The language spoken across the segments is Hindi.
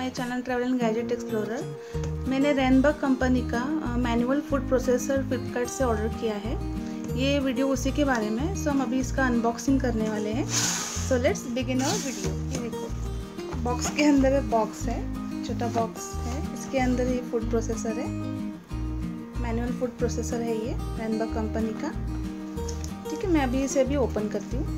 My channel travel and gadget explorer. मैंने रेनबर्ग कंपनी का मैनुअल फूड प्रोसेसर फ्लिपकार्ट से ऑर्डर किया है। ये वीडियो उसी के बारे में है। सो हम अभी इसका अनबॉक्सिंग करने वाले हैं। So let's begin our video. ये देखो, बॉक्स के अंदर बॉक्स है, छोटा बॉक्स है। इसके अंदर ये फूड प्रोसेसर है, मैनुअल फूड प्रोसेसर है ये रेनबर्ग कंपनी का। ठीक है, मैं अभी इसे अभी ओपन करती हूँ।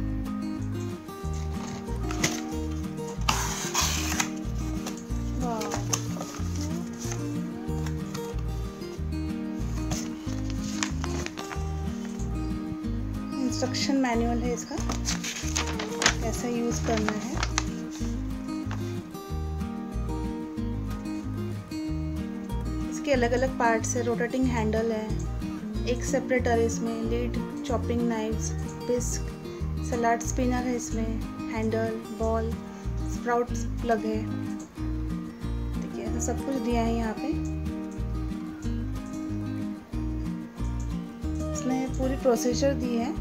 इंस्ट्रक्शन मैनुअल है इसका, कैसे यूज़ करना है। इसके अलग अलग पार्ट्स है, रोटेटिंग हैंडल है, एक सेपरेटर है इसमें, lid, chopping knives, whisk, salad spinner है इसमें, हैंडल, बॉल, स्प्राउट प्लग है। देखिए ऐसा सब कुछ दिया है यहाँ पे। इसमें पूरी प्रोसीजर दी है।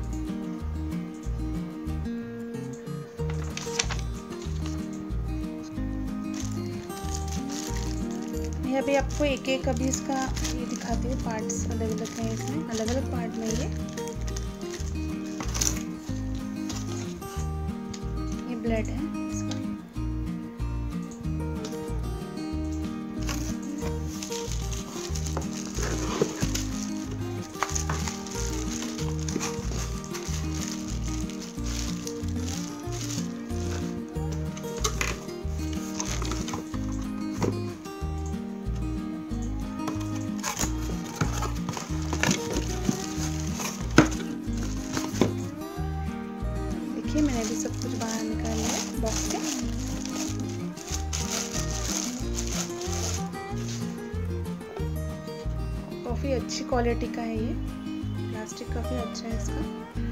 मैं अभी आपको एक एक अभी इसका ये दिखाती हूँ। पार्ट्स अलग अलग हैं इसमें, अलग अलग पार्ट में ये ब्लेड है इसका। मैंने भी सब कुछ बाहर निकाल लिया बॉक्स से। काफ़ी अच्छी क्वालिटी का है ये, प्लास्टिक काफ़ी अच्छा है इसका।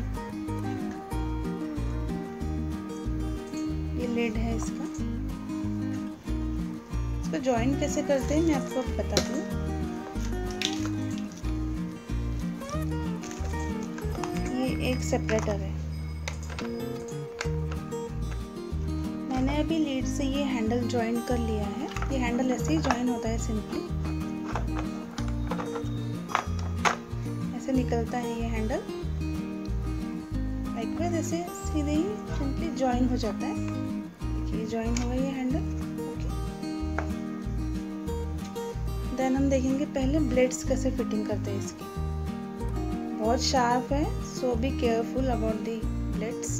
ये लिड है इसका। इसको जॉइन कैसे करते हैं मैं आपको बताती हूँ। ये एक सेपरेटर है। मैंने अभी लीड से ये हैंडल जॉइन कर लिया है। ये हैंडल ऐसे ही जॉइन होता है, सिंपली ऐसे निकलता है ये हैंडल। लाइकवाइज ऐसे सीधे ही सिंपली जॉइन हो जाता है। देखिए जॉइन हो गया ये हैंडल। ओके, देन हम देखेंगे पहले ब्लेड्स कैसे फिटिंग करते हैं इसकी। बहुत शार्प है, so be careful about the blades.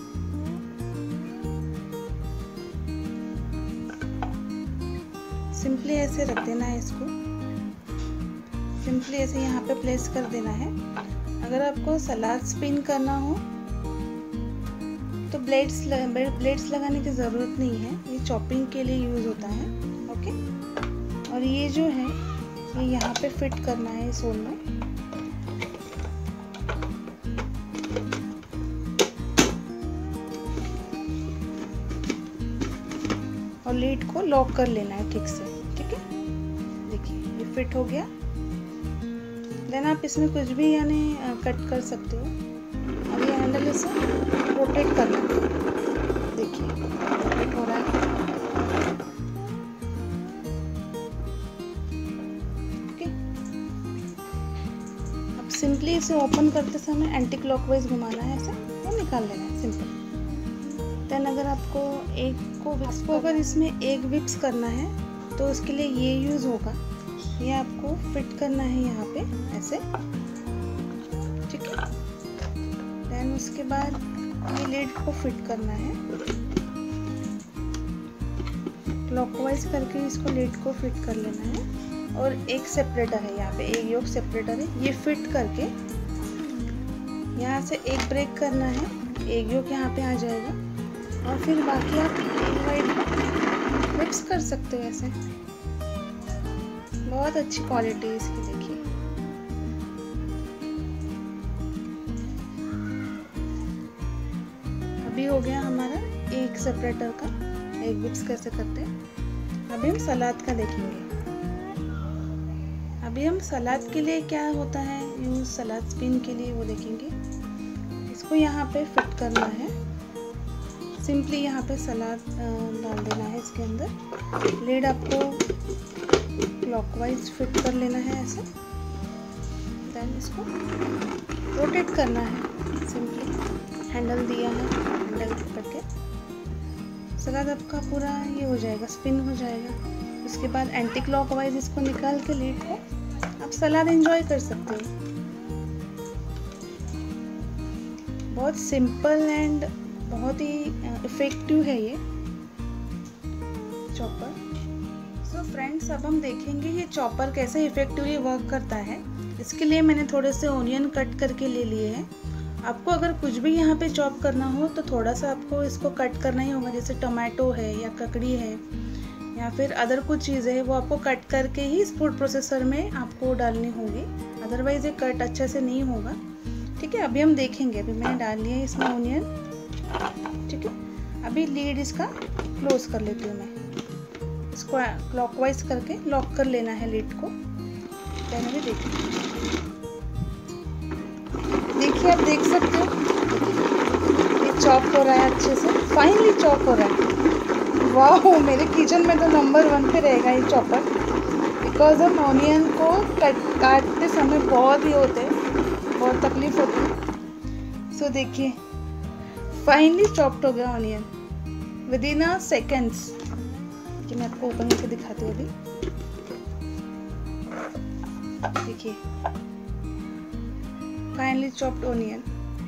Simply ऐसे रख देना है इसको, सिंपली ऐसे यहाँ पे प्लेस कर देना है। अगर आपको सलाद स्पिन करना हो तो ब्लेड्स लगाने की ज़रूरत नहीं है, ये चॉपिंग के लिए यूज़ होता है। ओके, और ये जो है ये यहाँ पे फिट करना है इस होल में। और लीड को लॉक कर लेना है ठीक से। ठीक है, देखिए ये फिट हो गया। देन आप इसमें कुछ भी यानी कट कर सकते हो। अब ये हैंडल इसे रोटेट करना है। देखिए रोटेट हो रहा है। ओके, अब सिंपली इसे ओपन करते समय एंटी क्लॉकवाइज घुमाना है, ऐसे और निकाल लेना है, सिंपल। देन अगर आपको अगर इसमें एक विप्स करना है तो उसके लिए ये यूज़ होगा। ये आपको फिट करना है यहाँ पे ऐसे। ठीक है, देन उसके बाद ये लीड को फिट करना है क्लॉकवाइज करके। इसको लीड को फिट कर लेना है। और एक सेपरेटर है यहाँ पे, एक योक सेपरेटर है, ये फिट करके यहाँ से एक ब्रेक करना है, एक योक यहाँ पे आ जाएगा। और फिर बाकी आप विप्स कर सकते हो ऐसे। बहुत अच्छी क्वालिटी है इसकी, देखिए। अभी हो गया हमारा एक सेपरेटर का, एक विप्स कैसे करते हैं। अभी हम सलाद का देखेंगे। अभी हम सलाद के लिए क्या होता है यूज, सलाद स्पिन के लिए वो देखेंगे। इसको यहाँ पे फिट करना है सिंपली यहाँ पे सलाद डाल देना है इसके अंदर। लिड आपको क्लॉकवाइज फिट कर लेना है ऐसे, देन इसको रोटेट करना है। सिंपली हैंडल दिया है, हैंडल करके सलाद आपका पूरा ये हो जाएगा, स्पिन हो जाएगा। उसके बाद एंटी क्लॉकवाइज इसको निकाल के लिड को आप सलाद एंजॉय कर सकते हो। बहुत सिंपल एंड बहुत ही इफ़ेक्टिव है ये चॉपर। सो फ्रेंड्स, अब हम देखेंगे ये चॉपर कैसे इफ़ेक्टिवली वर्क करता है। इसके लिए मैंने थोड़े से ओनियन कट करके ले लिए हैं। आपको अगर कुछ भी यहाँ पे चॉप करना हो तो थोड़ा सा आपको इसको कट करना ही होगा, जैसे टमाटो है या ककड़ी है या फिर अदर कुछ चीज़ें, वो आपको कट करके ही इस फूड प्रोसेसर में आपको डालनी होगी, अदरवाइज़ ये कट अच्छे से नहीं होगा। ठीक है, अभी हम देखेंगे। अभी मैंने डाल लिया है इसमें ओनियन। ठीक है, अभी लीड इसका क्लोज कर लेती हूँ मैं। इसको क्लॉकवाइज करके लॉक कर लेना है लीड को। देन अभी देखिए आप देख सकते हो ये चॉप हो रहा है अच्छे से, फाइनली चॉप हो रहा है। वाह, मेरे किचन में तो नंबर 1 पे रहेगा ये चॉपर, बिकॉज हम ऑनियन को काटते समय बहुत ही होते हैं, बहुत तकलीफ होती है। सो देखिए फाइनली चॉप्ड हो गया onion within a seconds. कि मैं आपको ओपन करके दिखाती हूँ। अभी देखिए फाइनली चॉप्ड ऑनियन।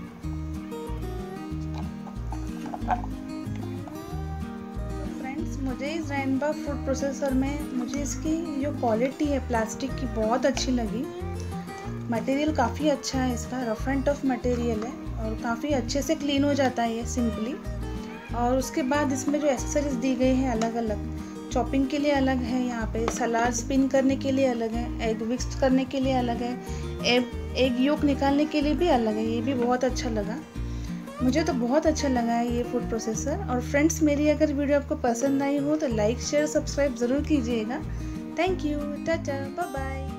फ्रेंड्स, मुझे इस रेनबा फूड प्रोसेसर में मुझे इसकी जो क्वालिटी है प्लास्टिक की बहुत अच्छी लगी। मटेरियल काफ़ी अच्छा है इसका, रफ एंड टफ मटेरियल है और काफ़ी अच्छे से क्लीन हो जाता है ये सिंपली। और उसके बाद इसमें जो एक्सेसरीज दी गई हैं अलग अलग, चॉपिंग के लिए अलग है, यहाँ पे सलाद स्पिन करने के लिए अलग है, एग विक्स करने के लिए अलग है, एग योक निकालने के लिए भी अलग है। ये भी बहुत अच्छा लगा, मुझे तो बहुत अच्छा लगा है ये फूड प्रोसेसर। और फ्रेंड्स, मेरी अगर वीडियो आपको पसंद आई हो तो लाइक शेयर सब्सक्राइब ज़रूर कीजिएगा। Thank you, tata, bye bye.